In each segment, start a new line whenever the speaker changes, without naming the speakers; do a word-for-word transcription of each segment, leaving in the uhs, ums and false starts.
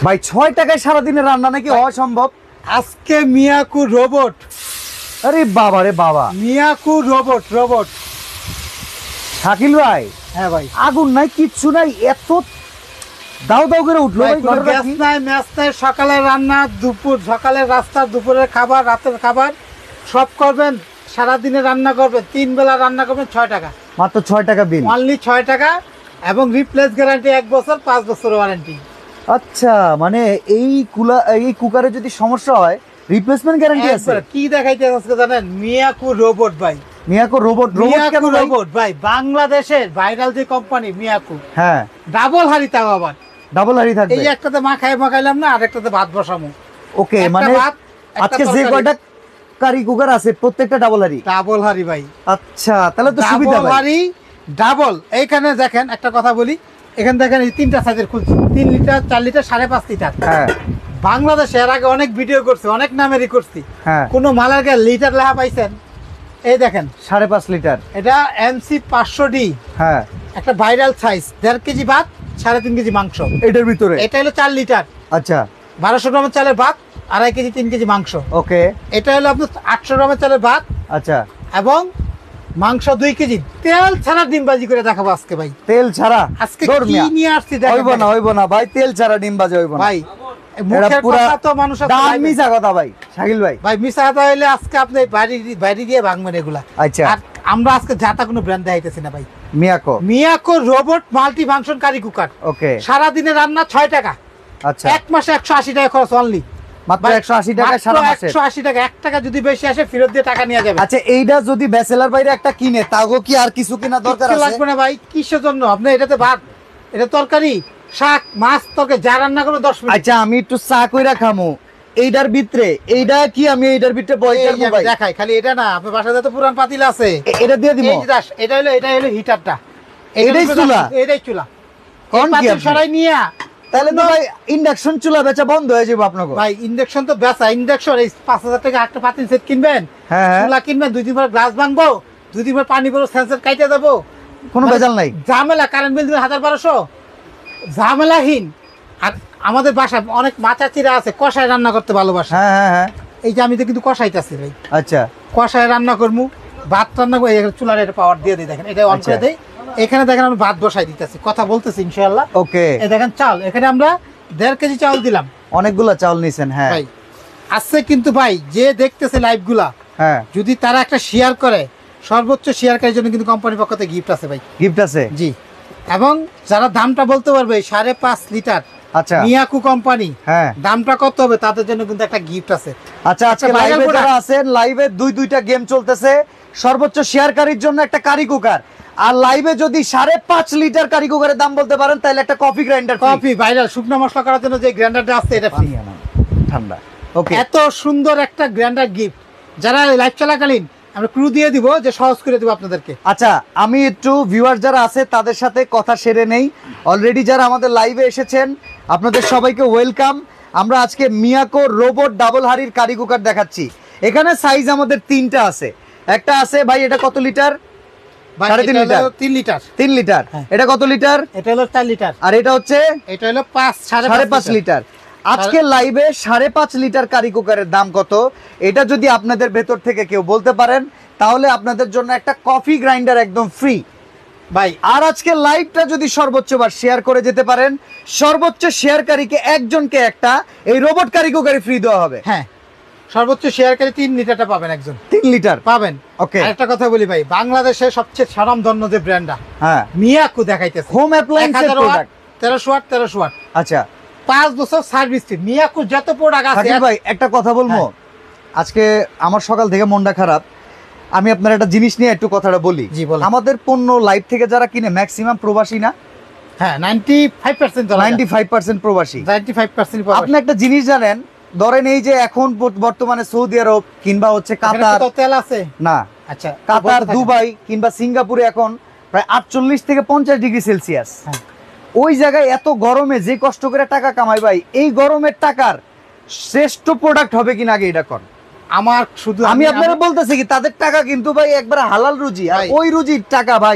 ভাই ছয় টাকায় সারাদিনের রান্না নাকি হওয়া সম্ভব?
আজকে মিয়াকু রোবট।
আরে বাবা রে বাবা,
মিয়াকু রোবট রোবট
শাকিল ভাই।
হ্যাঁ ভাই,
আগুন নাই, কিচ্ছু নাই, এত দাও দাও করে উঠলো ভাই।
গ্যাস নাই, ম্যাচ নাই, সকালের রান্না, দুপুর সকালের রাস্তা, দুপুরের খাবার, রাতের খাবার সব করবেন। সারাদিনে রান্না করবেন, তিন বেলা রান্না করবেন, ছয় টাকা
মাত্র। ছয় টাকা বিল,
অনলি ছয় টাকা। এবং রিপ্লেস গ্যারান্টি এক বছর, পাঁচ বছর ওয়ারেন্টি।
আচ্ছা, মানে এই কুলা এই কুকারে যদি সমস্যা হয় রিপ্লেসমেন্ট গ্যারান্টি আছে।
কি দেখাইতে আজকে জানেন? মিয়াকু রোবট ভাই।
মিয়াকো রোবট।
মিয়াকু রোবট ভাই, বাংলাদেশের ভাইরাল যে কোম্পানি মিয়াকু।
হ্যাঁ,
ডাবল হাড়ি, তাও আবার
ডাবল হাড়ি থাকবে।
এই একটাতে মাখায় মাখাইলাম না, আর একটাতে ভাত বসামু।
ওকে, মানে আজকে যে কয়টা কারি কুকার আছে প্রত্যেকটা ডাবল হাড়ি।
ডাবল হাড়ি ভাই।
আচ্ছা, তাহলে তো সুবিধা ভাই।
ডাবল হাড়ি, ডাবল। এইখানে দেখেন একটা কথা বলি, এখানে দেখেন এই তিনটা সাইজের খুলছি, তিন লিটার, চার লিটার, সাড়ে পাঁচ লিটার।
হ্যাঁ,
বাংলাদেশে এর আগে অনেক ভিডিও করছি, অনেক নামেরই করছি।
হ্যাঁ,
কোন মালের গায়ে লিটার লেখা পাইছেন? এই দেখেন
সাড়ে পাঁচ লিটার।
এটা এমসি পাঁচশো ডি।
হ্যাঁ,
একটা ভাইরাল সাইজ, দেড় কেজি ভাত, সাড়ে তিন কেজি মাংস
এটার ভিতরে।
এটা হলো চার লিটার।
আচ্ছা,
বারোশো গ্রামের চালের ভাত, আড়াই কেজি, তিন কেজি মাংস।
ওকে,
এটা হলো আপনার আটশো গ্রামের চালের ভাত।
আচ্ছা,
এবং মাংস দুই কেজি। তেল ছাড়া ডিমবাজি করে দেখাবো আজকে ভাই।
তেল ছাড়া
আজকে কি নিয়ে আসছি দেখেন।
হইব না, হইব না ভাই, তেল ছাড়া ডিম ভাজি হইব না
ভাই। মুখের কথা তো মানুষ
দাম মিছা কথা ভাই, শাকিল ভাই।
ভাই মিছা কথা হইলে আজকে আপনি বাড়ি বাড়ি দিয়ে ভাঙবেন এগুলা।
আচ্ছা,
আর আমরা আজকে যাতা কোনো ব্র্যান্ড দেখাইতেছি না ভাই।
Miyako
Miyako robot multi function curry cooker.
Okay,
সারা দিনে রান্না ছয় টাকা।
আচ্ছা,
এক মাসে একশো আশি টাকা খরচ অনলি।
মাত্র একশো আশি টাকা সারা মাসে।
একশো আশি টাকা, এক টাকা যদি বেশি আসে ফেরত দিয়ে টাকা নিয়ে যাবে।
আচ্ছা, এইটা যদি ব্যাচেলার বাইরে একটা কিনে, তাও কি আর কিছু কিনা দরকার আছে?
লাগবে না ভাই, কিসের জন্য? আপনি এটাতে ভাত, এটা তরকারি, শাক, মাছ, তরকারি যা রান্না করবে দশ মিনিট।
আচ্ছা, আমি একটু চা কইরা খামু, এইটার ভিতরে এইটা কি আমি এইটার ভিতরে বই করব ভাই?
দেখাই খালি এটা না, আপনার বাসায় তো পুরান পাতিল আছে,
এটা দিয়ে দিব।
এই যে দাস, এটা হলো এটা হলো হিটারটা,
এটাই চুলা,
এটাই চুলা।
কোন কি
পাতিল সরাই নিয়া,
তাহলে তো ভাই ইন্ডাকশন চুলা বেচা বন্ধ হয়ে যাবে আপনাকে।
ভাই ইন্ডাকশন তো বেচা, ইন্ডাকশন এই পাঁচ হাজার টাকা একটা পাতিল সেট কিনবেন, চুলা কিনবেন, দুই দিন পর গ্লাস ভাঙবো, দুই দিন পর পানি পড়ো, সেন্সর কাইটে দেবো,
কোনো ভেজাল নাই,
ঝামেলা। কারেন্ট বিল দিবেন হাজার বারোশো, ঝামেলাহীন। আর আমাদের বাসায় অনেক মাচাচিরা আছে কষায় রান্না করতে ভালোবাসে।
হ্যাঁ হ্যাঁ হ্যাঁ,
এই যে আমি তো কিন্তু কষাইতেছি ভাই।
আচ্ছা,
কষায় রান্না করবো, ভাত রান্না করে চুলার এটা পাওয়ার দিয়ে দিই, দেখেন এটা অন করে দেই। এখানে দেখেন আমি ভাত বসাই দিতেছি, কথা বলতেছি ইনশাআল্লাহ।
ওকে,
এই দেখেন চাল, এখানে আমরা দেড় কেজি চাউল দিলাম।
অনেকগুলা চাউল নিছেন। হ্যাঁ
ভাই আজকে কিন্তু ভাই যে দেখতেছে লাইভ গুলা,
হ্যাঁ,
যদি তারা একটা শেয়ার করে, সর্বোচ্চ শেয়ারকারীর জন্য কিন্তু কোম্পানির পক্ষ থেকে গিফট আছে ভাই।
গিফট আছে?
জি। এবং যারা দামটা বলতে পারবে সাড়ে পাঁচ লিটার,
আচ্ছা,
মিয়াকু কোম্পানি,
হ্যাঁ,
দামটা কত হবে তাদের জন্য কিন্তু একটা গিফট আছে।
আচ্ছা, আজকে লাইভে যারা আছেন, লাইভে দুই দুইটা গেম চলতেছে, সর্বোচ্চ শেয়ারকারীর জন্য একটা কারি কুকার, আর লাইভে যদি সাড়ে পাঁচ লিটার কারি কুকারের দাম বলতে পারেন তাহলে একটা কফি গ্রাইন্ডার।
কফি ভাইরাল শুকনো মশলা করার জন্য যে গ্রাইন্ডারটা আছে এটা ফ্রি,
ঠান্ডা। ওকে,
এত সুন্দর একটা গ্রাইন্ডার গিফট, যারা লাইভ চলাকালীন আমরা ক্লু দিয়ে দিব, যে সহজ করে দিব আপনাদেরকে।
আচ্ছা, আমি একটু ভিউয়ার যারা আছে তাদের সাথে কথা সেরে নেই। অলরেডি যারা আমাদের লাইভে এসেছেন আপনাদের সবাইকে ওয়েলকাম। আমরা আজকে মিয়াকো রোবট ডাবল হাড়ির কারি কুকার দেখাচ্ছি। এখানে সাইজ আমাদের তিনটা আছে। একটা আছে ভাই, এটা কত লিটার? সাড়ে তিন লিটার।
তিন লিটার।
তিন লিটার। এটা কত লিটার?
এটা হলো চার লিটার।
আর এটা হচ্ছে
এটা হলো পাঁচ সাড়ে
পাঁচ লিটার। আজকে লাইভে সাড়ে পাঁচ লিটার কারি কুকারের দাম কত, এটা যদি আপনাদের ভেতর থেকে কেউ বলতে পারেন তাহলে আপনাদের জন্য একটা কফি গ্রাইন্ডার একদম ফ্রি
ভাই।
আর আজকে লাইভটা যদি সর্বোচ্চ বার শেয়ার করে যেতে পারেন, সর্বোচ্চ শেয়ারকারীকে একজনকে একটা এই রোবট কারি কুকার ফ্রি দেওয়া হবে।
হ্যাঁ, সর্বোচ্চ শেয়ারকারী তিন লিটারটা পাবেন, একজন তিন
লিটার
পাবেন। ওকে, একটা কথা বলি ভাই, বাংলাদেশের সবচেয়ে স্বনামধন্য যে ব্র্যান্ডটা, হ্যাঁ, মিয়াকু দেখাইতেছে,
হোম অ্যাপ্লায়েন্সের প্রোডাক্ট,
তেরোশো ওয়াট তেরোশো ওয়াট।
আচ্ছা,
পাঁচ বছর সার্ভিস ফ্রি। মিয়াকু যত প্রোডাক্ট আছে
ভাই, একটা কথা বলবো, আজকে আমার সকাল থেকে মনটা খারাপ, আমি আপনার একটা জিনিস নিয়ে একটু কথাটা বলি। আমাদের পণ্য লাইভ থেকে যারা কিনে ম্যাক্সিমাম প্রবাসী না?
হ্যাঁ, ninety five percent ninety five percent
প্রবাসী।
Ninety five percent.
আপনি একটা জিনিস জানেন, ধরেন এই যে এখন বর্তমানে সৌদি আরব কিংবা হচ্ছে কাতার,
তেল আছে
না,
আচ্ছা,
কাতার, দুবাই কিংবা সিঙ্গাপুরে এখন প্রায় আটচল্লিশ থেকে পঞ্চাশ ডিগ্রি সেলসিয়াস। ওই জায়গায় এত গরমে যে কষ্ট করে টাকা কামাই ভাই, এই গরমের টাকার শ্রেষ্ঠ প্রোডাক্ট হবে কিনা আগে এটা কর।
আমার শুধু
আমি আপনারা বলতেছি কি, তাদের টাকা কিন্তু ভাই একবার হালাল রুজি, আর ওই রুজির টাকা ভাই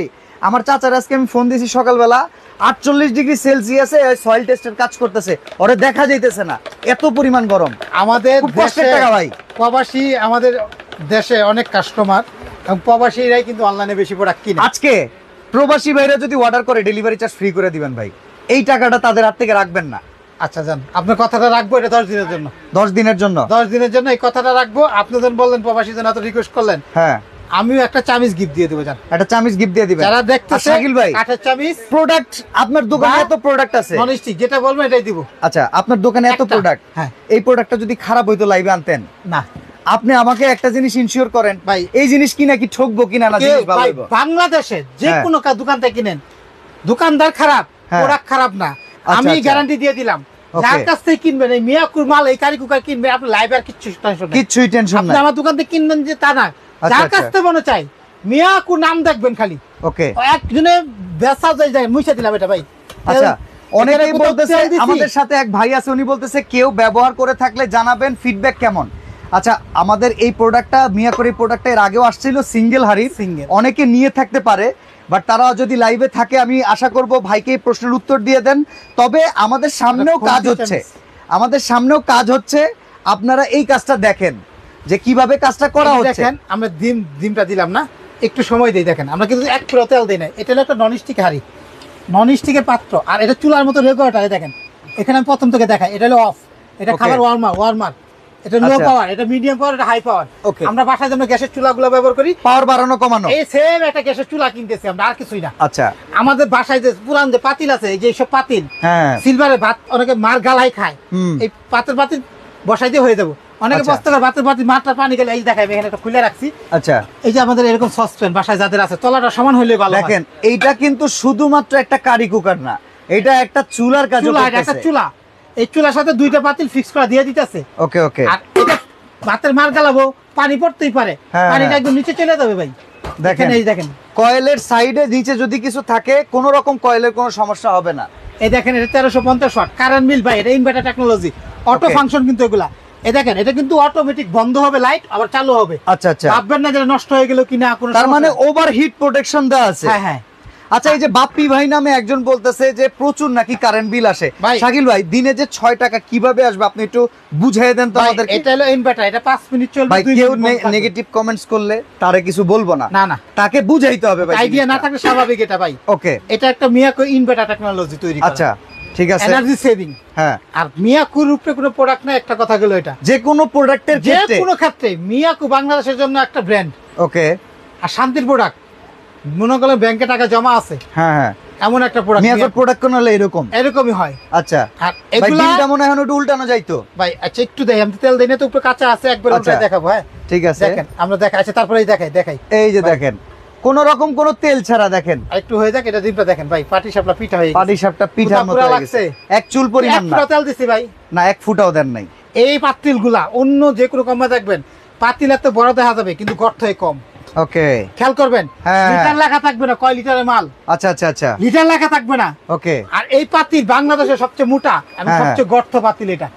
আমার চাচার আজকে আমি ফোন দিয়েছি সকালবেলা, আটচল্লিশ ডিগ্রি সেলসিয়াসে সয়েল টেস্টের কাজ করতেছে, ওরে দেখা যাইতেছে না, এত পরিমাণ গরম।
আমাদের
খুব কষ্টের
দেশে
টাকা ভাই।
প্রবাসী আমাদের দেশে অনেক কাস্টমার এবং প্রবাসীরাই কিন্তু অনলাইনে বেশি প্রোডাক্ট কিনে।
আজকে প্রবাসী ভাইরা যদি অর্ডার করে ডেলিভারি চার্জ ফ্রি করে দিবেন ভাই, এই টাকাটা তাদের হাত থেকে রাখবেন না।
আচ্ছা যান, আপনার কথাটা রাখবো, এটা দশ দিনের জন্য।
দশ দিনের জন্য?
দশ দিনের জন্য এই কথাটা রাখবো। আপনি যখন বললেন প্রবাসী জন এত রিকোয়েস্ট করলেন,
হ্যাঁ
আমিও একটা চামিচ গিফট দিয়ে দেবো। জান,
একটা চামিচ গিফট দিয়ে দিবেন
যারা দেখতেছে।
শাকিল ভাই,
কাঠের চামিচ
প্রোডাক্ট আপনার দোকানে এত প্রোডাক্ট আছে,
ননস্টিক যেটা বলবেন এটাই দিব।
আচ্ছা আপনার দোকানে এত
একটা,
প্রোডাক্ট,
হ্যাঁ।
এই প্রোডাক্টটা যদি খারাপ হইতো লাইভে আনতেন
না,
আপনি আমাকে একটা জিনিস ইনশিওর করেন
ভাই,
এই জিনিস কিনা কি ঠকবো কিনা না,
কেউ
জিনিস ভালো
ভাই
হইবো।
বাংলাদেশে যে
হ্যাঁ।
কোনো কা- দোকান থেকে কিনেন, দোকানদার খারাপ,
হ্যাঁ।
প্রোডাক্ট খারাপ না, আমি
আচ্ছা।
গ্যারান্টি দিয়ে দিলাম।
Okay.
যার কাছ থেকে কিনবেন এই মিয়াকুর মাল, এই কারি কুকার কিনবেন, আপনি লাইভ আর কিচ্ছু টেনশন নেই।
কিচ্ছুই টেনশন
আপনি
নাই।
আমার দোকান থেকে কিনবেন যে তা না,
আচ্ছা,
যার কাছ
আচ্ছা।
থেকে মনে চাই মিয়াকু নাম দেখবেন খালি,
ওকে
একজনে বেসা যায় যায় মুছে দিলাম এটা ভাই।
আচ্ছা,
এখানে
অনেকেই
কোথাও
বলতেছে,
তেল দিছি?
আমাদের সাথে এক ভাই আছে উনি বলতেছে কেউ ব্যবহার করে থাকলে জানাবেন ফিডব্যাক কেমন। আচ্ছা, আমাদের এই প্রোডাক্টটা মিয়াকোর এই প্রোডাক্টটা এর আগেও আসছিল সিঙ্গেল হাড়ির,
Single।
অনেকে নিয়ে থাকতে পারে, বাট তারা যদি লাইভে থাকে আমি আশা করব ভাইকে এই প্রশ্নের উত্তর দিয়ে দেন। তবে আমাদের সামনেও
ফোন
কাজ
দিতে
হচ্ছে,
আমি-
আমাদের সামনেও কাজ হচ্ছে, আপনারা এই কাজটা দেখেন যে কিভাবে কাজটা করা
এই
হচ্ছে।
দেখেন আমরা ডিম ডিমটা দিলাম না, একটু সময় দেই। দেখেন আমরা কিন্তু এক পুরো তেল দিই না, এটা হলো একটা ননস্টিক হাঁড়ি, ননস্টিকের পাত্র, আর এটা চুলার মতো রেগুলেটর। দেখেন এখানে আমি প্রথম থেকে দেখাই, এটা হলো অফ, এটা
Okay.
খাবার ওয়ার্মার, ওয়ার্মার, এটা লো
আচ্ছা।
পাওয়ার, এটা মিডিয়াম পাওয়ার, এটা হাই পাওয়ার।
Okay.
আমরা বাসায় যেমন গ্যাসের চুলাগুলো ব্যবহার করি,
পাওয়ার বাড়ানো কমানো।
এই সেম একটা গ্যাসের চুলা কিনতেছি আমরা, আর কিছুই না।
আচ্ছা,
আমাদের বাসায় যে পুরান যে পাতিল আছে, এই যে সব পাতিল
হ্যাঁ
সিলভারের ভাত অনেকে মার গালাই খায়,
হুম।
এই পাতের পাতিল বসাই দিয়ে হয়ে যাবো। অনেকে
আচ্ছা।
বস্তা করে ভাতের পাতিল মারটা পানি গেলে এই দেখাবে, এখানে একটা খুলে রাখছি।
আচ্ছা
এই যে আমাদের এরকম সসপ্যান বাসায় যাদের আছে, তলাটা সমান হলে ভালো হয়।
দেখেন এইটা কিন্তু শুধুমাত্র একটা কারি কুকার না, এটা একটা চুলার কাজ
চুলা, এটা একটা চুলা, এই চুলার সাথে দুইটা পাতিল ফিক্স করা দিয়ে দিতেছে।
ওকে ওকে
আর এটা ভাতের মার গালাবো, পানি পড়তেই পারে,
হ্যাঁ,
পানিটা
হ্যাঁ।
একদম নিচে চলে যাবে ভাই।
দেখেন,
দেখেন এই দেখেন,
কয়েলের সাইডে নিচে যদি কিছু থাকে কোনো রকম কয়েলের কোনো সমস্যা হবে না।
এই দেখেন এটা তেরোশো পঞ্চাশ ওয়াট কারেন্ট মিল ভাই, এটা inverter technology, auto
Okay.
Function কিন্তু এগুলা। এই দেখেন এটা কিন্তু অটোমেটিক বন্ধ হবে লাইট, আবার চালু হবে।
আচ্ছা আচ্ছা,
ভাববেন না যে এটা নষ্ট হয়ে গেল কিনা, কোনো
তার মানে
সমস্যা নেই।
ওভারহিট প্রোটেকশন দেওয়া আছে।
হ্যাঁ হ্যাঁ।
আচ্ছা, এই যে বাপ্পি ভাই নামে একজন বলতেছে যে প্রচুর নাকি কারেন্ট বিল আসে।
ভাই।
শাকিল ভাই, দিনে যে ছয় টাকা কিভাবে আসবে আপনি একটু বুঝিয়ে দেন তো
ভাই,
আমাদের।
এটা হলো ইনভার্টার, এটা পাঁচ মিনিট চলবে,
ভাই,
দুই
কেউ
মিনিট বন্ধ থাকবে।
নেগেটিভ কমেন্টস করলে তারে কিছু বলবো না,
না না,
তাকে বুঝাইতে হবে ভাই।
আইডিয়া না থাকলে স্বাভাবিক এটা ভাই।
ওকে,
এটা একটা মিয়াকো ইনভার্টার টেকনোলজি তৈরি করা।
আচ্ছা ঠিক আছে।
Energy saving.
হ্যাঁ,
আর মিয়াকুর উপরে কোনো প্রোডাক্ট না, একটা কথা গেল এটা
যে কোনো প্রোডাক্টের
যে
ক্ষেত্রে।
কোনো ক্ষেত্রে মিয়াকু বাংলাদেশের জন্য একটা ব্র্যান্ড
ওকে,
আর শান্তির প্রোডাক্ট। মনে করলেন ব্যাংকে টাকা জমা আছে,
হ্যাঁ হ্যাঁ,
এমন একটা প্রোডাক্ট
মিয়াকোর প্রোডাক্ট কোন হলে এরকম।
এরকমই হয়।
আচ্ছা
আর
ভাই,
এগুলা
ডিমটা মনে হয় এখন একটু উল্টানো যাইতো।
ভাই আচ্ছা একটু দেই, আমি তো তেল দেই না তো, উপরে কাঁচা আছে, একবার
আচ্ছা।
উল্টাই দেখাবো। হ্যাঁ
ঠিক আছে,
দেখেন আমরা দেখাই, আচ্ছা তারপরেই দেখাই দেখাই
এই যে
ভাই।
দেখেন কোন রকম কোন তেল ছাড়া দেখেন
আর একটু হয়ে যাক, এটা ডিমটা দেখেন ভাই, পাটি সাপলা পিঠা হয়ে গেছে।
পাটি সাপটা পিঠার
পুরা
মতো
পুরা
হয়ে গেছে।
লাগছে।
এক চুল পরিমাণ
এক
না,
ফুটা তেল দিছি ভাই।
না এক ফুটাও দেন নাই।
এই পাতিল গুলা অন্য যে কোনো কমে দেখবেন, পাতিল এত বড় দেখা যাবে কিন্তু গর্ত হয় কম।
ওকে,
খেয়াল করবেন,
হ্যাঁ।
লিটার লেখা থাকবে না, কয় লিটারের মাল,
আচ্ছা আচ্ছা আচ্ছা,
লিটার লেখা থাকবে না।
ওকে,
আর এই পাতিল বাংলাদেশের সবচেয়ে মোটা এবং
হ্যাঁ।
সবচেয়ে গর্ত পাতিল এটা।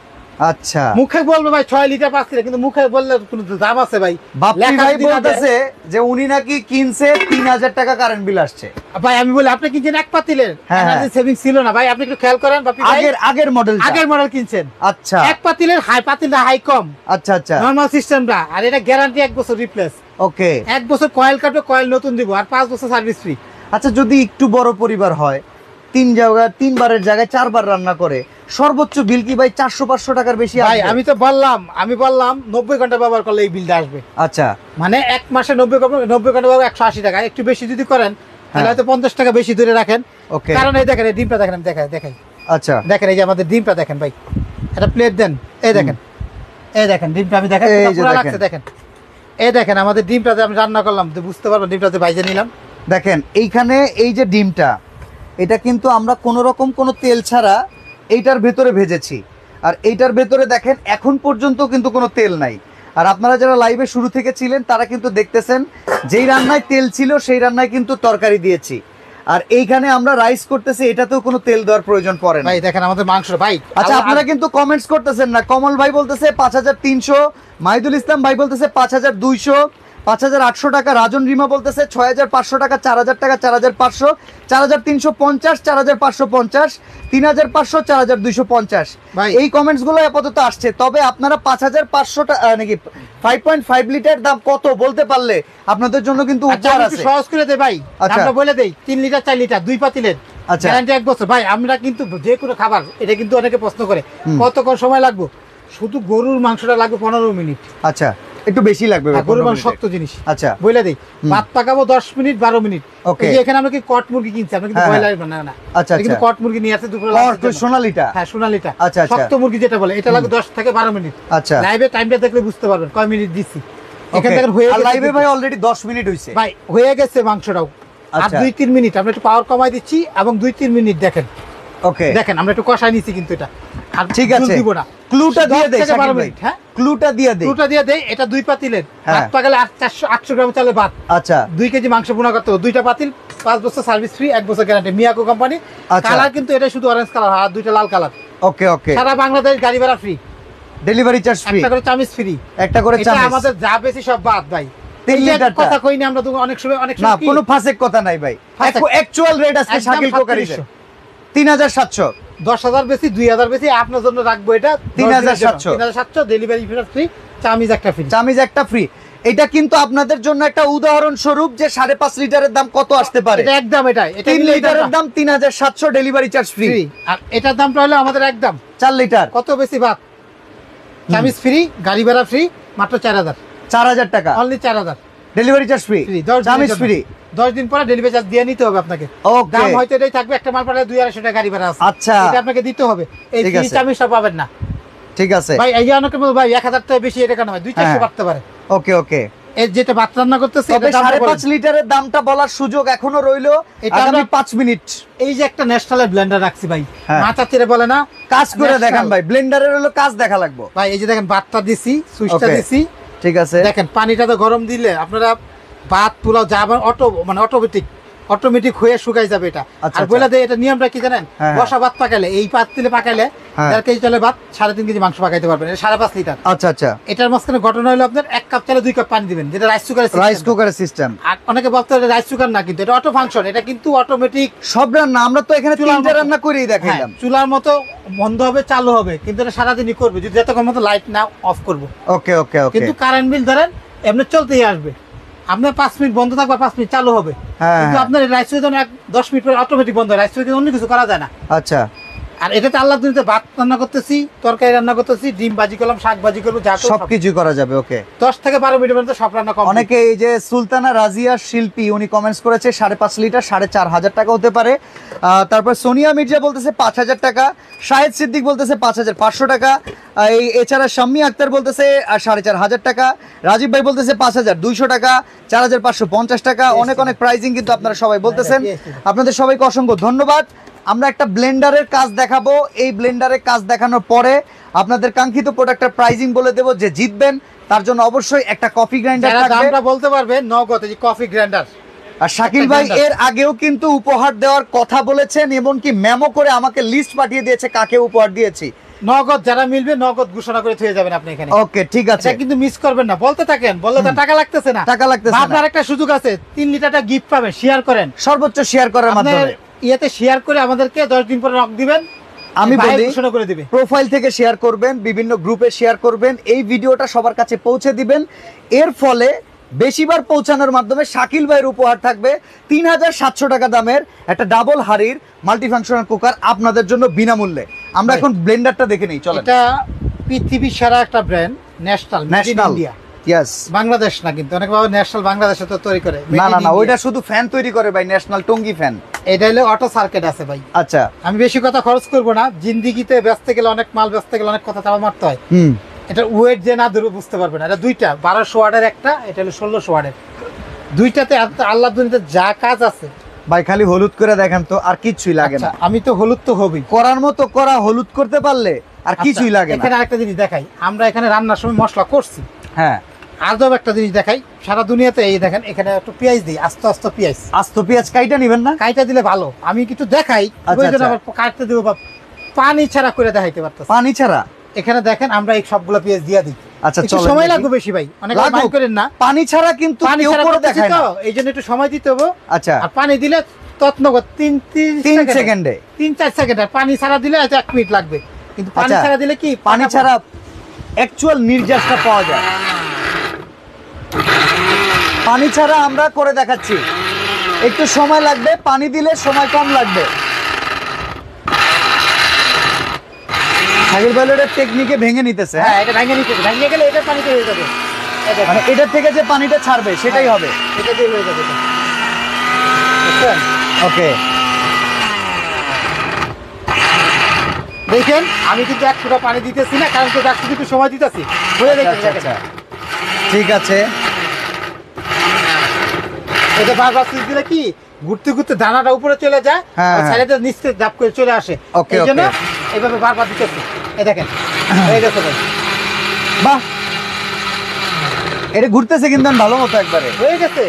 আচ্ছা।
মুখে বলবে ভাই ছয় লিটার পাঁচ লিটার, কিন্তু মুখে বললে কোনো দাম আছে ভাই?
বাপ্পি
লেখা
ভাই
যদি না
বলতেছে যে উনি নাকি কিনছে তিন হাজার টাকা কারেন্ট বিল আসছে।
দেয়- ভাই আমি বলি আপনি কিনছেন এক পাতিলের,
হ্যাঁ,
এনার্জি সেভিং ছিল না ভাই, আপনি একটু খেয়াল করেন বাপ্পি ভাই,
আগের আগের মডেল।
আগের মডেল কিনছেন।
আচ্ছা
এক পাতিলের হাই, পাতিলটা হাই কম,
আচ্ছা আচ্ছা,
নরমাল সিস্টেমটা, আর এটা গ্যারান্টি এক বছর রিপ্লেস,
ওকে।
এক বছর কয়েল কাটবে, কয়েল নতুন দিব, আর পাঁচ বছর সার্ভিস ফ্রি।
আচ্ছা, যদি একটু বড় পরিবার হয়, তিন জায়গায় তিনবারের জায়গায় চারবার রান্না করে, সর্বোচ্চ বিল কি ভাই চারশো পাঁচশো টাকার বেশি
ভাই
আসবে?
আমি তো বললাম আমি বললাম নব্বই ঘন্টা ব্যবহার করলে এই বিলটা আসবে।
আচ্ছা,
মানে এক মাসে নব্বই ঘন্টা নব্বই ঘন্টা ব্যবহার একশো আশি টাকা, একটু বেশি যদি করেন তাহলে
হ্যাঁ।
হয়তো পঞ্চাশ টাকা বেশি ধরে রাখেন।
ওকে,
কারণ এই দেখেন এই ডিমটা দেখেন, আমি দেখাই দেখাই
আচ্ছা,
দেখেন এই যে আমাদের ডিমটা দেখেন ভাই, একটা প্লেট দেন, এই দেখেন এই দেখেন ডিমটা আমি দেখাই,
এই যে
পুরো
দেখেন।
লাগছে দেখেন, এই দেখেন আমাদের ডিমটাতে আমি রান্না করলাম তো বুঝতে পারবেন, ডিমটাতে ভাইজে নিলাম।
দেখেন এইখানে এই যে ডিমটা, এটা কিন্তু আমরা কোনো রকম কোনো তেল ছাড়া এইটার ভেতরে ভেজেছি, আর এইটার ভেতরে দেখেন এখন পর্যন্ত কিন্তু কোনো তেল নাই। আর আপনারা যারা লাইভে শুরু থেকে ছিলেন তারা কিন্তু দেখতেছেন যেই রান্নায় তেল ছিল সেই রান্নায় কিন্তু তরকারি দিয়েছি, আর এইখানে আমরা রাইস করতেছি, এটাতেও কোনো তেল দেওয়ার প্রয়োজন পড়ে না।
ভাই দেখেন আমাদের মাংস ভাই।
আচ্ছা, আপনারা কিন্তু কমেন্টস করতেছেন না। কমল ভাই বলতেছে পাঁচ হাজার তিনশো, মাহিদুল ইসলাম ভাই বলতেছে পাঁচ হাজার দুইশো, পাঁচ হাজার আটশো টাকা। রাজন রিমা বলতেছে ছয় হাজার পাঁচশো টাকা, চার হাজার টাকা, চার হাজার পাঁচশো, চার হাজার তিনশো পঞ্চাশ, চার হাজার পাঁচশো পঞ্চাশ, তিন হাজার পাঁচশো, চার হাজার দুইশো পঞ্চাশ।
ভাই
এই কমেন্টস গুলো আপাতত আসছে। তবে আপনারা পাঁচ হাজার পাঁচশো টাকা নাকি ফাইভ পয়েন্ট ফাইভ লিটার দাম কত বলতে পারলে আপনাদের জন্য কিন্তু
আচ্ছা,
উপহার
আমি একটু
আছে।
সহজ করে দেই ভাই,
আচ্ছা।
আমরা বলে দেই তিন লিটার চার লিটার দুই পাতিলের
আচ্ছা।
গ্যারান্টি এক বছর। ভাই আমরা কিন্তু যে কোনো খাবার, এটা কিন্তু অনেকে প্রশ্ন করে
হুম।
কতক্ষণ সময় লাগবে, শুধু গরুর মাংসটা লাগবে পনেরো মিনিট।
আচ্ছা, একটু বেশি লাগবে ভাই,
আর গরুর
পনেরো
মাংস
মিনিটে।
শক্ত জিনিস,
আচ্ছা,
বলে দেই
হুম।
ভাত পাকাবো দশ মিনিট বারো মিনিট।
ওকে।
এই যে এখানে আমরা কি কট মুরগি কিনছি, আমরা কিন্তু
হ্যাঁ,
ব্রয়লার না না
আচ্ছা,
এটা কিন্তু
আচ্ছা।
কট মুরগি নিয়ে আসছে দুপুরে
আর
লাঞ্চের জন্য।
সোনালিটা।
হ্যাঁ সোনালিটা,
আচ্ছা, আচ্ছা।
শক্ত মুরগি যেটা বলে, এটা লাগবে দশ থেকে বারো মিনিট।
আচ্ছা,
লাইভে টাইমটা দেখলে বুঝতে পারবেন কয় মিনিট দিচ্ছি।
ওকে।
এখান থেকে হয়ে
আর
গেছে
লাইভে
কিন্তু।
ভাই অলরেডি দশ মিনিট হইছে।
ভাই হয়ে গেছে মাংসটাও, আর
আচ্ছা।
দুই তিন মিনিট আমরা একটু পাওয়ার কমাই দিচ্ছি এবং দুই তিন মিনিট দেখেন
ওকে,
দেখেন আমরা একটু কষাই নিচ্ছি কিন্তু এটা আর
ঠিক
জল
আছে।
দিব না।
ক্লুটা দিয়ে
দশ
দেই
থেকে বারো
শাকিল ভাই,
মিনিট, হ্যাঁ
ক্লুটা দিয়ে দেই।
দুটা দিয়ে দেই। এটা দুই পাতিলের
হ্যাঁ।
ভাত পাকালে আট চারশো আটশো গ্রাম চালে ভাত,
আচ্ছা,
দুই কেজি মাংস বোনা করতে হবে। দুইটা পাতিল, পাঁচ বছর সার্ভিস ফ্রি, এক বছর গ্যারান্টি, মিয়াকো কোম্পানি।
আচ্ছা।
কালার কিন্তু এটা শুধু অরেঞ্জ কালার আর দুইটা লাল কালার।
ওকে ওকে।
সারা বাংলাদেশ গাড়ি ভাড়া ফ্রি,
ডেলিভারি চার্জ ফ্রি,
একটা করে চামিচ ফ্রি,
একটা করে
এটা
চামচ।
আমাদের যা বেশি সব বাদ ভাই।
তিন
এই যে
লিটারটা।
কথা কই না আমরা তো অনেক সময় অনেক
না,
সময় কি-
কোনো ফাসেক কথা নাই ভাই।
ফাসেক।
অ্যাকচুয়াল রেট আজকে
একদম
শাকিল কোকারি
সাতত্রিশশো।
তিন হাজার সাতশো।
দশ হাজার বেশি, দুই হাজার বেশি, আপনার জন্য রাখবো এটা
তিন হাজার সাতশো।
তিন হাজার সাতশো, ডেলিভারি ফ্রি, চামিজ একটা ফ্রি।
চামিজ একটা ফ্রি। এটা কিন্তু আপনাদের জন্য একটা উদাহরণ স্বরূপ যে সাড়ে পাঁচ লিটারের দাম কত আসতে পারে।
এটা একদম এটাই, এটা
তিন
নিলে
লিটারের
এটা
দাম তিন হাজার সাতশো, ডেলিভারি চার্জ ফ্রি।
ফ্রি। আর এটার দামটা হলো আমাদের একদম
চার লিটার
কত বেশি ভাত, চামিজ ফ্রি, গাড়ি ভাড়া ফ্রি, মাত্র চার হাজার,
চার হাজার টাকা,
অনলি চার হাজার
ডেলিভারি চার্জ ফ্রি,
ফ্রি। দশ
চামিজ ফ্রি।
দশ দিন পরে ডেলিভারি চার্জ দিয়ে নিতে হবে আপনাকে।
ওকে,
দাম হয়তো এটাই থাকবে, একটা মাল পাঠালে দুই আড়াইশো টাকা গাড়ি ভাড়া আছে,
আচ্ছা,
এটা আপনাকে দিতে হবে। এই
ঠিক
ফ্রি
আছে।
চামিজটা পাবেন না
ঠিক আছে।
ভাই। এই যে অনেকে বলবে ভাই এক হাজার টাকা বেশি, এটা কেন ভাই? দুই চারশো
হ্যাঁ।
বাড়তে পারে।
ওকে ওকে।
এর যেটা ভাত রান্না করতেছে,
তবে
এটা দামটা
সাড়ে
বলেন।
পাঁচ লিটারের দামটা বলার সুযোগ এখনো রইলো,
এটা
আগামী
আমরা-
পাঁচ মিনিট।
এই যে একটা ন্যাশনালের ব্লেন্ডার রাখছি ভাই,
হ্যাঁ।
মাথা চেড়ে বলে না
কাজ করে
National।
দেখান ভাই, ব্লেন্ডারের হলো কাজ দেখা লাগবে।
ভাই এই যে দেখেন ভাতটা দিছি, সুইচটা
Okay.
দিছি,
ঠিক আছে।
দেখেন পানিটা তো গরম দিলে আপনারা ভাত পোলাও যা অটো মানে অটোমেটিক অটোমেটিক হয়ে শুকাই যাবে এটা।
আচ্ছা,
আর
আচ্ছা।
বলে দেয় এটা নিয়মটা কি জানেন?
হ্যাঁ,
বসা ভাত পাকাইলে, এই পাত দিলে পাকাইলে
হ্যাঁ।
দেড় কেজি চালের ভাত সাড়ে তিন কেজি মাংস পাকাইতে পারবেন, এটা সাড়ে পাঁচ লিটার।
আচ্ছা আচ্ছা।
এটার মাঝখানে ঘটনা হলো আপনার এক কাপ চালে দুই কাপ পানি দিবেন, যেটা রাইস কুকারের
রাইস কুকারের সিস্টেম।
আর অনেকে ভাবতে পারে রাইস কুকার না, কিন্তু এটা অটো ফাংশন, এটা কিন্তু অটোমেটিক।
সব রান্না আমরা তো এখানে
চুলার
তিনটা
মতো।
রান্না করেই
হ্যাঁ,
দেখাইলাম।
চুলার মতো বন্ধ হবে চালু হবে, কিন্তু এটা সারাদিনই করবে, যদি যতক্ষণ মতো লাইট না অফ করবো।
ওকে ওকে ওকে।
কিন্তু কারেন্ট বিল ধরেন এমনি চলতেই আসবে, আপনার পাঁচ মিনিট বন্ধ থাকবে, পাঁচ মিনিট চালু হবে।
হ্যাঁ,
কিন্তু
হ্যাঁ।
আপনার রাইস কুকার এক দশ মিনিট পরে অটোমেটিক বন্ধ হয়, রাইস কুকার অন্য কিছু করা যায় না।
আচ্ছা,
আর এটাতে আল্লাহ দিনে ভাত রান্না করতেছি, তরকারি রান্না করতেছি, ডিম ভাজি করলাম, শাক ভাজি করবো, যা করবো সব।
সবকিছু করা যাবে। ওকে।
দশ থেকে বারো মিনিট পর্যন্ত সব রান্না কম।
অনেকে এই যে সুলতানা রাজিয়া শিল্পী উনি কমেন্টস করেছে সাড়ে পাঁচ লিটার সাড়ে চার হাজার টাকা হতে পারে। আহ, তারপর সোনিয়া মির্জা বলতেছে পাঁচ হাজার টাকা, শাহেদ সিদ্দিক বলতেছে পাঁচ হাজার পাঁচশো টাকা, আহ, এই এছাড়া শাম্মী আক্তার বলতেছে আহ, সাড়ে চার হাজার টাকা, রাজীব ভাই বলতেছে পাঁচ হাজার দুইশো টাকা, চার হাজার পাঁচশো পঞ্চাশ টাকা। অনেক অনেক প্রাইজিং কিন্তু আপনারা সবাই বলতেছেন। আপনাদের সবাইকে অসংখ্য ধন্যবাদ। আমরা একটা ব্লেন্ডারের কাজ দেখাবো, এই ব্লেন্ডারের কাজ দেখানোর পরে আপনাদের কাঙ্ক্ষিত প্রোডাক্টের প্রাইজিং বলে দেবো। যে জিতবেন তার জন্য অবশ্যই একটা কফি গ্রাইন্ডার
যারা
থাকবে।
দামটা বলতে পারবে নগদ, এই যে কফি গ্রাইন্ডার।
আর শাকিল ভাই এর আগেও কিন্তু উপহার দেওয়ার কথা বলেছেন, এমনকি মেমো করে আমাকে লিস্ট পাঠিয়ে দিয়েছে কাকে উপহার দিয়েছি।
নগদ যারা মিলবে নগদ ঘোষণা করে থুয়ে যাবেন আপনি এখানে।
ওকে, ঠিক আছে।
এটা কিন্তু মিস করবেন না, বলতে থাকেন, বললে তো টাকা লাগতেছে না।
টাকা লাগতেছে না।
আপনার একটা সুযোগ আছে, তিন লিটারটা গিফট পাবেন, শেয়ার করেন।
সর্বোচ্চ শেয়ার করার
আপনার
মাধ্যমে
ইয়েতে শেয়ার করে আমাদেরকে দশ দিন পরে নক দিবেন,
আমি
ভাই
বলি
ঘোষণা করে দিবে।
প্রোফাইল থেকে শেয়ার করবেন, বিভিন্ন গ্রুপে শেয়ার করবেন, এই ভিডিওটা সবার কাছে পৌঁছে দিবেন। এর ফলে বেশিবার পৌঁছানোর মাধ্যমে শাকিল ভাইয়ের উপহার থাকবে তিন হাজার সাতশো টাকা দামের একটা ডাবল হাড়ির মাল্টিফাংশনাল কুকার আপনাদের জন্য বিনামূল্যে। আমরা এখন ব্লেন্ডারটা দেখে নিই, চলেন।
এটা পৃথিবীর সেরা একটা ব্র্যান্ড, national
national
India,
yes.
Bangladesh না, কিন্তু অনেক ভাবে ন্যাশনাল বাংলাদেশে তো তৈরি করে।
না না না, ওইটা শুধু ফ্যান তৈরি করে ভাই, ন্যাশনাল টঙ্গি ফ্যান।
এটা হলো অটো সার্কিট আছে ভাই।
আচ্ছা,
আমি বেশি কথা খরচ করব না, জিন্দিগিতে বেচতে গেলে অনেক মাল বেচতে গেলে অনেক কথা চাপা মারতে হয়।
হুম,
এটা ওয়েট যে না ধরবে বুঝতে পারবে না। এটা দুইটা বারোশো ওয়াটের, একটা এটা হলো ষোলোশো ওয়াটের। দুইটাতে আল্লাহ দুনিয়াতে যা কাজ আছে
ভাই খালি হলুদ করে দেখেন তো, আর কিছুই লাগে না।
আচ্ছা, আমি তো হলুদ তো হবেই,
করার মতো করা, হলুদ করতে পারলে আর কিছুই
আচ্ছা,
লাগে না।
এখানে আরেকটা জিনিস দেখাই, আমরা এখানে রান্নার সময় মশলা করছি,
হ্যাঁ,
আজব একটা জিনিস দেখাই। সারা দুনিয়াতে এই দেখেন, এখানে একটু পেঁয়াজ দিই, আস্তে আস্তে পেঁয়াজ
আস্ত পেঁয়াজ কাইটা নিবেন না?
কাইটা দিলে ভালো। আমি কিছু দেখাই,
আচ্ছা,
প্রয়োজন
আচ্ছা।
আবার কাটতে দেবো বা পানি ছাড়া করে দেখাইতে পারতেছি।
পানি ছাড়া?
এখানে দেখেন আমরা এই সবগুলো পেঁয়াজ দিয়ে দিই,
আচ্ছা
একটু
চলেন
সময়
দেখি।
লাগবে বেশি ভাই, অনেক
লাগুক।
মাইন্ড করেন না।
পানি ছাড়া কিন্তু
পানি
কেউ
ছাড়া
করে
করতেছি
দেখায় না।
তো, এই জন্য একটু সময় দিতে হবে।
আচ্ছা
আর পানি দিলে তত্ন তিন তিন
তিন
সেকেন্ডে।
সেকেন্ডে
তিন চার সেকেন্ড, আর পানি ছাড়া দিলে হয়তো এক মিনিট লাগবে, কিন্তু পানি
আচ্ছা।
ছাড়া দিলে কি
পানি ছাড়া অ্যাকচুয়াল নির্যাসটা পাওয়া যায়। পানি ছাড়া আমরা করে দেখাচ্ছি, একটু সময় লাগবে, পানি দিলে সময় কম লাগবে। সাকিল ভাই এটার টেকনিকে ভেঙে নিতেছে,
হ্যাঁ এটা ভেঙে নিতে হবে। ভেঙে গেলে এটা পানিতে হয়ে যাবে, এটা
মানে এটার থেকে যে পানিটা ছাড়বে সেটাই হবে।
এটা দিয়ে হয়ে যাবে এটা। বুঝছেন?
ওকে
দেখেন আমি কিন্তু এক ফোঁটা পানি দিতেছি না, কারণ তো একশো একটু সময় দিতেছি। হয়ে দেখেন
আচ্ছা আচ্ছা ঠিক আছে।
এটা বারবার সুইচ দিলে কি ঘুরতে ঘুরতে দানাটা উপরে চলে যায়,
হ্যাঁ,
আর
হ্যাঁ।
সাইডে নিচে ধাপ করে চলে আসে।
ওকে,
এই জন্য
ওকে।
এইভাবে বারবার দিতেছি। এই দেখেন হয়ে গেছে ভাই,
বাহ, এটা ঘুরতেছে কিন্তু আমি ভালো মতো একবারে।
হয়ে গেছে।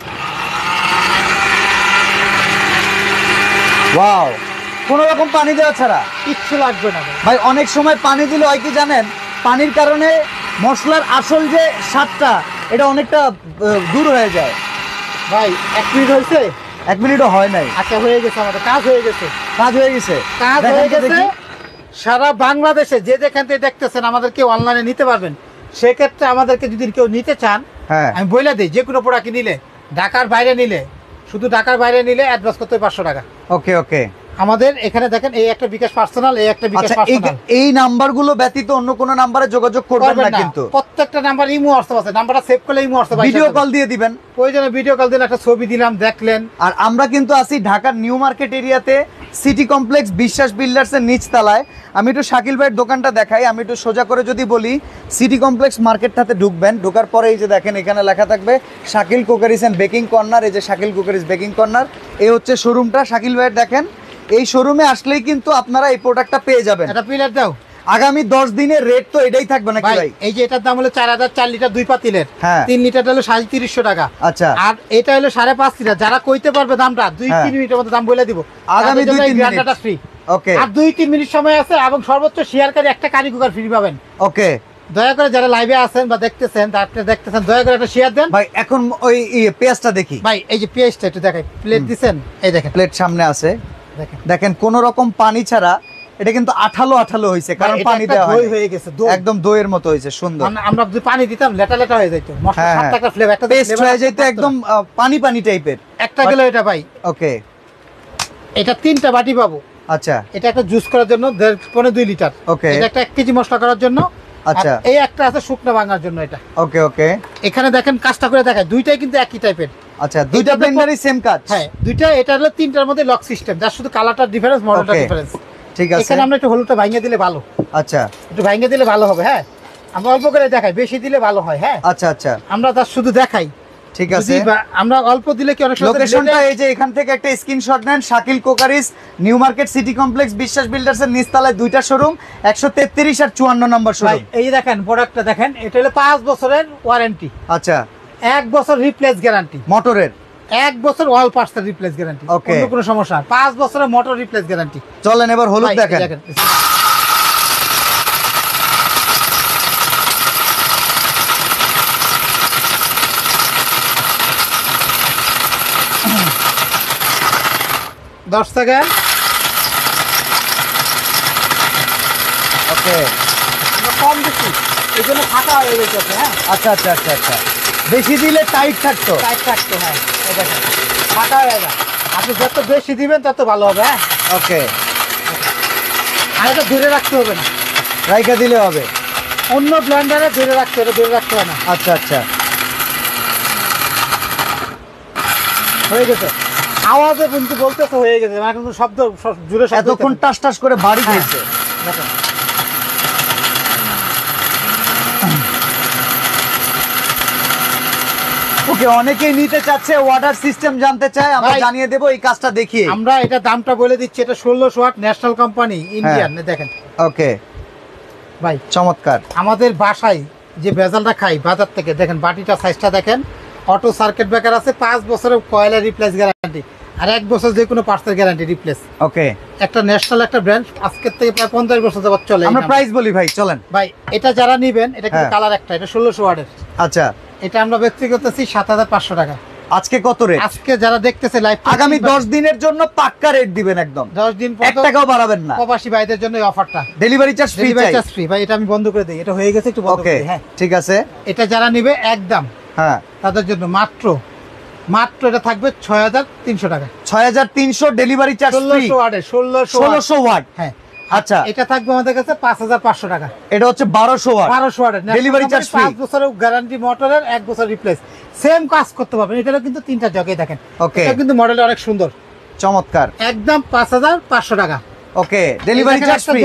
ওয়াও, কোনো রকম পানি দেওয়া ছাড়া।
কিচ্ছু লাগবে না ভাই।
ভাই অনেক সময় পানি দিলে হয় কি জানেন, পানির কারণে মশলার আসল যে স্বাদটা এটা অনেকটা আহ, দূর হয়ে যায়।
ভাই এক মিনিট হয়েছে,
এক মিনিটও হয় নাই,
আচ্ছা হয়ে গেছে, আমাদের কাজ হয়ে গেছে।
কাজ হয়ে গেছে।
কাজ
দেখেন
হয়ে
তো
গেছে।
দেখি।
সারা বাংলাদেশে যে যেখান থেকে দেখতেছেন আমাদেরকে অনলাইনে নিতে পারবেন। সেক্ষেত্রে আমাদেরকে যদি কেউ নিতে চান,
হ্যাঁ
আমি বলে দিই, যে কোনো প্রোডাক্ট নিলে, ঢাকার বাইরে নিলে, শুধু ঢাকার বাইরে নিলে অ্যাডভান্স করতে হবে পাঁচশো টাকা।
ওকে ওকে।
আমাদের এখানে দেখেন এই একটা বিকাশ পার্সোনাল, এই একটা বিকাশ
আচ্ছা এই
পার্সোনাল।
এই নাম্বারগুলো ব্যতীত অন্য কোনো নাম্বারে যোগাযোগ করবেন
করবেন
না
না,
কিন্তু।
প্রত্যেকটা নাম্বার ইমো হোয়াটসঅ্যাপ আছে, নাম্বারটা সেভ করলে ইমো হোয়াটসঅ্যাপ
ভিডিও কল দিয়ে দিবেন।
ওই জন্য ভিডিও কল দিলে একটা ছবি দিলাম, দেখলেন।
আর আমরা কিন্তু আছি ঢাকার নিউ মার্কেট এরিয়াতে, সিটি কমপ্লেক্স বিশ্বাস বিল্ডার্সের নিচতলায়। আমি একটু শাকিল ভাইয়ের দোকানটা দেখাই। আমি একটু সোজা করে যদি বলি, সিটি কমপ্লেক্স মার্কেটটাতে ঢুকবেন, ঢোকার পরে এই যে দেখেন এখানে লেখা থাকবে Shakil cookeries and baking corner. এই যে শাকিল কুকারিজ বেকিং কর্নার, এই হচ্ছে শোরুমটা শাকিল ভাইয়ের। দেখেন এই শোরুমে আসলেই কিন্তু আপনারা এই প্রোডাক্টটা পেয়ে যাবেন।
একটা প্লেট দাও।
আগামী দশ দিনের রেট তো এটাই থাকবে নাকি
ভাই
ভাই?
এই যে এটার দাম হলো চার হাজার, চার লিটার দুই পাতিলের।
হ্যাঁ।
তিন লিটারটা হলো সাড়ে তিরিশশো টাকা।
আচ্ছা
আর এটা হলো সাড়ে পাঁচ লিটার। যারা কইতে পারবে দামটা, দুই
হ্যাঁ।
তিন মিনিটের মধ্যে দাম বলে দিব।
আগামী দুই তিন মিনিট।
ফ্রি।
ওকে
আর দুই তিন মিনিট সময় আছে, এবং সর্বোচ্চ শেয়ারকারী একটা কারি কুকার ফ্রি পাবেন।
ওকে
দয়া করে যারা লাইভে আছেন বা দেখতেছেন, তারপরে দেখতেছেন, দয়া করে একটা শেয়ার দেন
ভাই। এখন ওই ইয়ে, পেঁয়াজটা দেখি
ভাই। এই যে পেঁয়াজটা একটু দেখাই, প্লেট দিছেন, এই দেখেন
প্লেট সামনে আছে।
দেখেন
দেখেন কোন রকম পানি ছাড়া এটা কিন্তু আঠালো আঠালো হয়েছে, কারণ
এটা
পানি
একটা
দেওয়া
দই
হয়
হয়ে গেছে, দই।
একদম দইয়ের মতো হয়েছে, সুন্দর।
আমরা- আমরা যদি পানি দিতাম লেটা লেটা হয়ে যেত, মশলা
হ্যাঁ,
সাতটা একটা ফ্লেভার, একটা
পেস্ট
flavor
হয়ে যেত
থাকতো না।
একদম আহ, পানি পানি টাইপের।
একটা গেল এটা ভাই।
ওকে
এটা তিনটা বাটি পাবো।
আচ্ছা
এটা একটা জুস করার জন্য দেড় পনেরো দুই লিটার।
ওকে।
এটা একটা এক কেজি মশলা করার জন্য।
আচ্ছা।
আর এই একটা আছে শুকনো ভাঙার জন্য। এটা
ওকে ওকে।
এখানে দেখেন কাজটা করে দেখায়, দুইটাই কিন্তু একই টাইপের।
আচ্ছা দুইটা
এটা
ব্লেন্ডারই সেম কাজ।
হ্যাঁ দুইটা। এটা হলো তিনটার মধ্যে লক সিস্টেম, যার শুধু কালারটা ডিফারেন্স, মডেলটা
Okay,
ডিফারেন্স।
ঠিক আছে।
এখানে আমরা একটু হলুদটা ভাঙিয়ে দিলে ভালো,
আচ্ছা
একটু ভাঙিয়ে দিলে ভালো হবে। হ্যাঁ আমরা অল্প করে দেখাই, বেশি দিলে ভালো হয়। হ্যাঁ
আচ্ছা আচ্ছা
আমরা তার শুধু দেখাই,
ঠিক আছে।
যদি বা- আমরা অল্প দিলে কি অনেক সময়
লোকেশনটা
blend এ-
এই যে এখান থেকে একটা স্ক্রিনশট নেন। Shakil crockeries, new market, city complex, Biswas builders এর নিচতলায় দুইটা শোরুম, একশো তেত্রিশ আর চুয়ান্ন নম্বর
ভাই
শোরুম।
এই যে দেখেন প্রোডাক্টটা দেখেন, এটা হলো পাঁচ বছরের ওয়ারেন্টি,
আচ্ছা
এক বছর রিপ্লেস গ্যারান্টি,
মোটরের।
এক বছর অল পার্টসের রিপ্লেস গ্যারান্টি,
Okay.
অন্য কোনো সমস্যা না। পাঁচ বছরের মোটর রিপ্লেস গ্যারান্টি।
চলেন এবার হলুদ দেখেন।
দশ সেকেন্ড।
ওকে
আমরা কম দিচ্ছি, এই জন্য ফাঁকা হয়ে গেছে। হ্যাঁ
আচ্ছা আচ্ছা আচ্ছা আচ্ছা। বেশি দিলে টাইট থাকতো।
টাইট থাকতো। হ্যাঁ এই দেখেন ফাঁকা হয়ে যায়। আপনি যত বেশি দিবেন তত ভালো হবে। হ্যাঁ
ওকে
আর এটা ধরে রাখতে হবে না,
রাইখা দিলে হবে।
অন্য ব্লেন্ডারে ধরে রাখতে হবে, ধরে রাখতে হয় না।
আচ্ছা আচ্ছা
হয়ে গেছে। আওয়াজে কিন্তু বলতেছে হয়ে গেছে, মানে কিন্তু শব্দ সব- জুড়ে শব্দ
এতক্ষণ
হইতেছে।
টাস টাস করে বাড়ি
হ্যাঁ।
খেয়েছে।
দেখেন
ওকে, অনেকেই নিতে চাচ্ছে, অর্ডার সিস্টেম জানতে চায়, আমরা
ভাই,
জানিয়ে দেবো এই কাজটা দেখিয়ে।
আমরা এটা দামটা বলে দিচ্ছি, এটা ষোলোশো ওয়াট ন্যাশনাল কোম্পানি ইন্ডিয়ান। দেখেন
ওকে
ভাই
চমৎকার।
আমাদের বাসায় যে ভেজালটা খাই বাজার থেকে, দেখেন বাটিটা সাইজটা দেখেন, অটো সার্কিট ব্রেকার আছে, পাঁচ বছরের কয়লা রিপ্লেস গ্যারান্টি। আর এক বছর যে কোনো পার্টসের গ্যারান্টি রিপ্লেস।
ওকে,
একটা ন্যাশনাল একটা ব্র্যান্ড, আজকের থেকে প্রায় পঞ্চাশ বছর যাবত চলে।
আমরা প্রাইস বলি ভাই, চলেন
ভাই। এটা যারা নিবেন, এটা কিন্তু
হ্যাঁ।
কালার একটা, এটা ষোলোশো ওয়াটের।
আচ্ছা,
এটা আমরা বিক্রি করতেছি সাত হাজার পাঁচশো টাকা।
আজকে কত রেট?
আজকে যারা দেখতেছে লাইভ,
আগামী দশ দিনের জন্য পাক্কা রেট দিবেন একদম,
দশ দিন
এক টাকাও বাড়াবেন না।
প্রবাসী ভাইদের জন্য এই অফারটা,
ডেলিভারি চার্জ ফ্রি
ডেলিভারি
চাই।
Charge free. ভাই এটা আমি বন্ধ করে দেই, এটা হয়ে গেছে, একটু বন্ধ
ওকে,
করে দিই। হ্যাঁ,
ঠিক আছে।
এটা যারা নিবে একদম,
হ্যাঁ,
তাদের জন্য মাত্র মাত্র এটা থাকবে ছয় হাজার তিনশো টাকা।
ছয় হাজার তিনশো ডেলিভারি চার্জ ফ্রি,
ষোলোশো ওয়াটের, ষোলোশো
ষোলোশো ওয়াট।
হ্যাঁ,
আচ্ছা,
এটা থাকবে আমাদের কাছে পাঁচ হাজার পাঁচশো টাকা।
এটা হচ্ছে বারোশো ওয়াট,
বারোশো ওয়াটের
ডেলিভারি চার্জ ফ্রি,
পাঁচ বছরের গ্যারান্টি মোটরের, এক বছর রিপ্লেস, সেম কাজ করতে পারবেন। এটারও কিন্তু তিনটা জগে দেখেন।
ওকে,
এটা কিন্তু মডেল অনেক সুন্দর,
চমৎকার।
একদম পাঁচ হাজার পাঁচশো টাকা।
Okay, delivery charge free.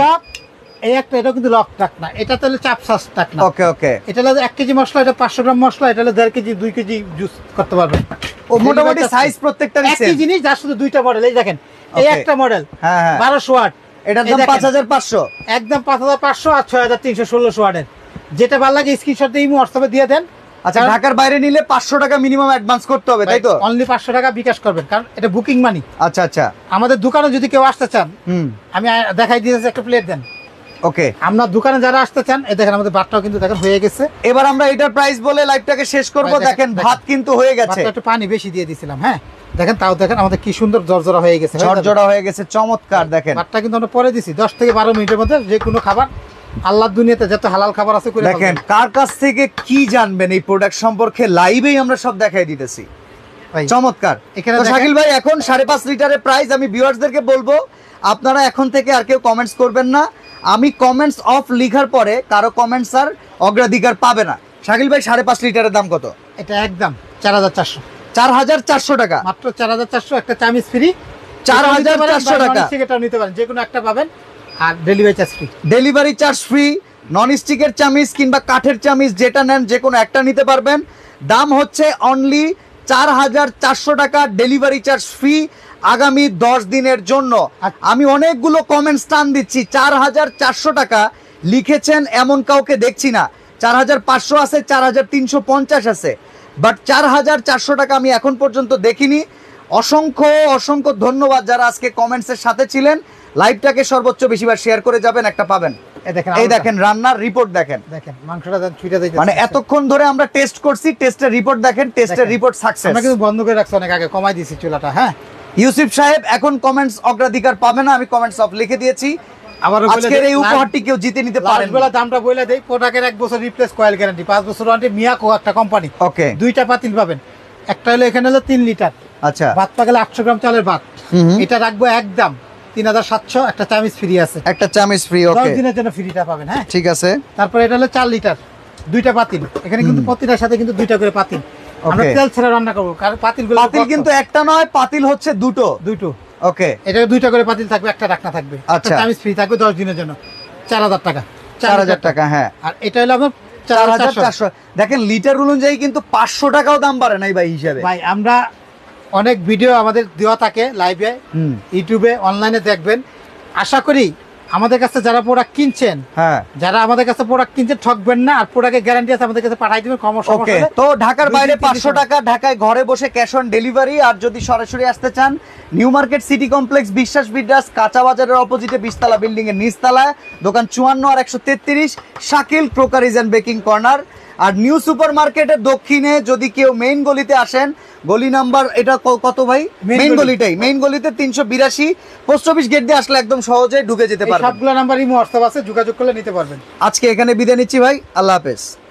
এই একটা, এটা কিন্তু লক টাক না, এটা তাহলে চাপ সাস টাক না।
ওকে ওকে,
এটা হলো এক কেজি মশলা, এটা পাঁচশো গ্রাম মশলা, এটা হলো দেড় কেজি দুই কেজি জুস করতে পারবেন।
ও মোটামুটি সাইজ প্রত্যেকটারই
একই
সেম
জিনিস, যার শুধু দুইটা মডেল। এই দেখেন, এই
Okay.
একটা মডেল
হ্যাঁ হ্যাঁ,
বারোশো ওয়াট,
এটার
এই
দাম
দেখেন।
পাঁচ হাজার পাঁচশো।
একদম পাঁচ হাজার পাঁচশো আর ছয় হাজার তিনশো ষোলোশো ওয়াটের। যেটা ভালো লাগে স্ক্রিনশট দিয়ে হোয়াটসঅ্যাপে দিয়ে দেন।
আচ্ছা, ঢাকার বাইরে নিলে পাঁচশো টাকা মিনিমাম অ্যাডভান্স করতে হবে, তাই তো?
অনলি পাঁচশো টাকা বিকাশ করবেন, কারণ এটা বুকিং মানি।
আচ্ছা আচ্ছা,
আমাদের দোকানে যদি কেউ আসতে চান,
হুম,
আমি দেখাই দিয়েছি, একটা প্লেট দেন।
ওকে,
আপনার দোকানে যারা আসতে চান, এই দেখেন আমাদের ভাতটাও কিন্তু দেখেন হয়ে গেছে।
এবার আমরা এটার প্রাইস বলে লাইভটাকে শেষ করব।
ভাই, দেখেন,
দেখেন
দেখেন।
ভাত কিন্তু হয়ে গেছে,
ভাতটা একটু পানি বেশি দিয়ে দিছিলাম। হ্যাঁ, দেখেন, তাও দেখেন আমাদের কি সুন্দর জর্জরা হয়ে গেছে, হয়ে যাবে।
ঝরঝরা হয়ে গেছে, চমৎকার। দেখেন
ভাতটা কিন্তু আমরা পরে দিছি, দশ থেকে বারো মিনিটের মধ্যে যে কোনো খাবার, আল্লাহর দুনিয়াতে যত হালাল খাবার আছে করে
দেখেন
ফেলবেন।
কার কাছ থেকে কি জানবেন এই প্রোডাক্ট সম্পর্কে, লাইভেই আমরা সব দেখাই দিতেছি।
ভাই,
চমৎকার।
এখানে
তো
দেখেন-
শাকিল ভাই, এখন সাড়ে পাঁচ লিটারের প্রাইস আমি ভিউয়ার্সদেরকে বলবো, আপনারা এখন থেকে আর কেউ কমেন্টস করবেন না। আমি কমেন্টস অফ লিখার পরে কারো কমেন্টস আর অগ্রাধিকার পাবে না। শাকিল ভাই, সাড়ে পাঁচ লিটারের দাম কত?
এটা একদম চার হাজার চারশো,
চার হাজার চারশো টাকা,
মাত্র চার হাজার চারশো। একটা চামিজ ফ্রি,
চার হাজার চারশো টাকা।
এটাও নিতে পারেন, যে কোনো একটা পাবেন, আর delivery charge free.
Delivery charge free. Non স্টিকের চামিচ কিংবা কাঠের চামিচ যেটা নেন, যে কোনো একটা নিতে পারবেন। দাম হচ্ছে অনলি চার হাজার চারশো টাকা, ডেলিভারি চার্জ ফ্রি আগামী দশ দিনের জন্য। আমি অনেকগুলো কমেন্টস টান দিচ্ছি, চার হাজার চারশো টাকা লিখেছেন এমন কাউকে দেখছি না। চার হাজার পাঁচশো আছে, চার হাজার তিনশো পঞ্চাশ আছে, বাট চার হাজার চারশো টাকা আমি এখন পর্যন্ত দেখিনি। অসংখ্য অসংখ্য ধন্যবাদ যারা আজকে কমেন্টসের সাথে ছিলেন। লাইভটাকে সর্বোচ্চ বেশিবার শেয়ার করে যাবেন, একটা পাবেন।
এই দেখেন,
এই দেখেন রান্নার রিপোর্ট দেখেন,
দেখেন মাংসটা দেন, ছুঁইটা দিতে
মানে এতক্ষণ ধরে আমরা টেস্ট করছি, টেস্টের রিপোর্ট দেখেন, টেস্টের
দেখেন।
Report success.
আমরা কিন্তু বন্ধ করে রাখছি অনেক আগে, কমাই দিয়েছি চুলাটা। হ্যাঁ,
ইউসুফ সাহেব এখন কমেন্টস অগ্রাধিকার পাবে না, আমি কমেন্টস অফ লিখে দিয়েছি।
আবার
আজকের এই উপহারটি কেউ জিতে নিতে পারেন।
বেলা দামটা বলে দেই, প্রোডাক্টের এক বছর রিপ্লেস কয়েল গ্যারান্টি, পাঁচ বছর ওয়ারেন্টি, মিয়াকো একটা কোম্পানি।
ওকে,
দুইটা পাতিল পাবেন, একটা হলো এখানে হলো তিন লিটার
আচ্ছা,
ভাত পা গেলে আটশো গ্রাম চালের ভাত।
হুম হুম।
এটা রাখবো একদম তিন হাজার সাতশো, একটা চামিচ ফ্রি আছে,
একটা চামিচ ফ্রি।
দশ
ওকে,
দিনের জন্য ফ্রিটা পাবেন। হ্যাঁ,
ঠিক আছে।
তারপরে এটা হলো চার লিটার, দুইটা পাতিল। এখানে কিন্তু প্রতিটার সাথে কিন্তু দুইটা করে পাতিল। আমরা
Okay.
তেল ছাড়া রান্না করবো, কারণ পাতিল
পাতিল কিন্তু একটা নয়, পাতিল হচ্ছে দুটো।
দুটো।
ওকে,
এটা দুইটা করে পাতিল থাকবে, একটা ঢাকনা থাকবে, একটা
আচ্ছা।
চামিচ ফ্রি থাকবে দশ দিনের জন্য, চার হাজার টাকা।
চার হাজার টাকা। হ্যাঁ,
আর এটা হলো আপনার
চার হাজার চারশো। দেখেন লিটার অনুযায়ী কিন্তু পাঁচশো টাকাও দাম বাড়ে নাই ভাই হিসাবে।
ভাই, আমরা অনেক ভিডিও আমাদের দেওয়া থাকে লাইভে,
হুম,
ইউটিউবে, অনলাইনে দেখবেন। আশা করি আমাদের কাছে যারা প্রোডাক্ট কিনছেন,
হ্যাঁ,
যারা আমাদের কাছে প্রোডাক্ট কিনছেন, ঠকবেন না। আর প্রোডাক্টের গ্যারান্টি আছে, আমাদের কাছে পাঠাই দিবেন কম
ওকে।
সমস্যা হলে।
তো ঢাকার
দুই
বাইরে
দিন, তিন দিন
পাঁচশো
সময়।
টাকা, ঢাকায় ঘরে বসে ক্যাশ অন ডেলিভারি। আর যদি সরাসরি আসতে চান, নিউ মার্কেট সিটি কমপ্লেক্স, বিশ্বাস বিদ্যাস, কাঁচা বাজারের অপোজিটে বিশতলা বিল্ডিং এর নিচতলায়, দোকান চুয়ান্ন আর একশো তেত্রিশ, Shakil crockeries and baking corner. আর নিউ সুপার মার্কেটের দক্ষিণে যদি কেউ মেইন গলিতে আসেন, গলি নাম্বার এটা ক- কত ভাই?
Main
মেইন
গলি।
গলিটাই, মেইন গলিতে তিনশো বিরাশি, পোস্ট অফিস গেট দিয়ে আসলে একদম সহজে ঢুকে যেতে
এই
পারবেন।
সবগুলো নাম্বার ইমো হোয়াটসঅ্যাপ আছে, যোগাযোগ করলে নিতে পারবেন।
আজকে এখানে বিদায় নিচ্ছি ভাই, আল্লাহ হাফেজ।